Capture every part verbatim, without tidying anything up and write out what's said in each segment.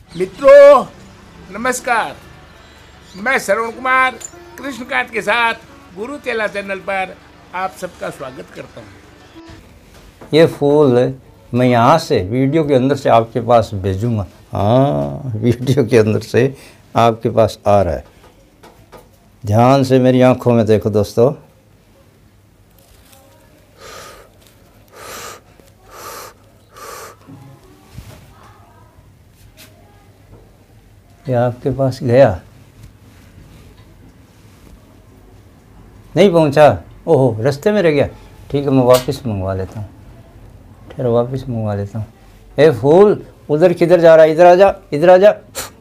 मित्रों नमस्कार, मैं श्रवण कुमार कृष्णकांत के साथ गुरु चेला चैनल पर आप सबका स्वागत करता हूँ। ये फूल मैं यहाँ से वीडियो के अंदर से आपके पास भेजूँगा। हाँ, वीडियो के अंदर से आपके पास आ रहा है। ध्यान से मेरी आंखों में देखो दोस्तों। ये आपके पास गया, नहीं पहुंचा। ओहो, रास्ते में रह गया। ठीक है, मैं वापस मंगवा लेता हूँ। ठहरो, वापस मंगवा लेता हूँ। ए फूल, उधर किधर जा रहा है? इधर आ जा, इधर आ जा।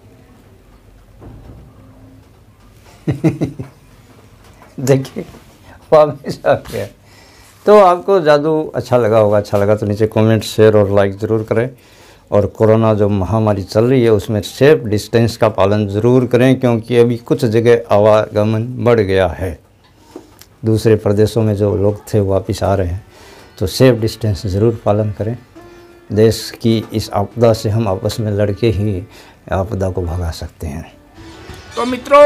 देखिए, वापस आ गया। तो आपको जादू अच्छा लगा होगा। अच्छा लगा तो नीचे कमेंट, शेयर और लाइक ज़रूर करें। और कोरोना जो महामारी चल रही है उसमें सेफ डिस्टेंस का पालन ज़रूर करें, क्योंकि अभी कुछ जगह आवागमन बढ़ गया है। दूसरे प्रदेशों में जो लोग थे वापस आ रहे हैं, तो सेफ डिस्टेंस ज़रूर पालन करें। देश की इस आपदा से हम आपस में लड़के ही आपदा को भगा सकते हैं। तो मित्रों,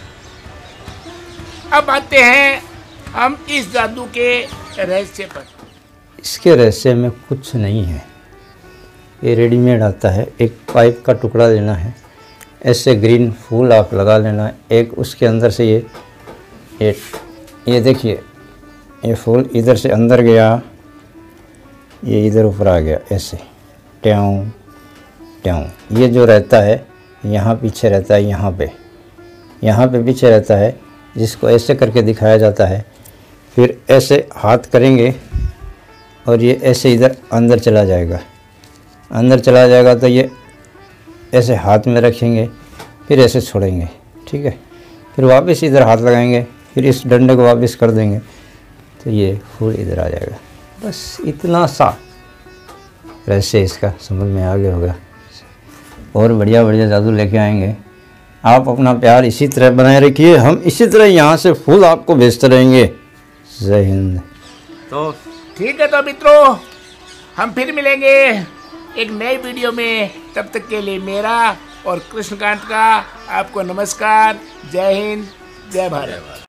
अब आते हैं हम इस जादू के रहस्य पर। इसके रहस्य में कुछ नहीं है। ये रेडीमेड आता है। एक पाइप का टुकड़ा लेना है, ऐसे ग्रीन फूल आप लगा लेना है। एक उसके अंदर से ये ये ये देखिए, ये फूल इधर से अंदर गया, ये इधर ऊपर आ गया, ऐसे ट्याऊं ट्याऊं। ये जो रहता है यहाँ पीछे रहता है, यहाँ पे यहाँ पे पीछे रहता है, जिसको ऐसे करके दिखाया जाता है। फिर ऐसे हाथ करेंगे और ये ऐसे इधर अंदर चला जाएगा। अंदर चला जाएगा तो ये ऐसे हाथ में रखेंगे, फिर ऐसे छोड़ेंगे। ठीक है, फिर वापस इधर हाथ लगाएंगे, फिर इस डंडे को वापस कर देंगे, तो ये फूल इधर आ जाएगा। बस इतना सा रहस्य इसका समझ में आ गया होगा। और बढ़िया बढ़िया जादू लेके आएंगे। आप अपना प्यार इसी तरह बनाए रखिए। हम इसी तरह यहाँ से फूल आपको भेजते रहेंगे। जय हिंद। तो ठीक है, तो मित्रों हम फिर मिलेंगे एक नए वीडियो में। तब तक के लिए मेरा और कृष्णकांत का आपको नमस्कार। जय हिंद, जय भारत।